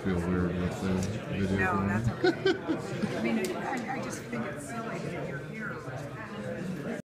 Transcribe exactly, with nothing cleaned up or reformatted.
feel weird with the video No, going. that's okay. I mean,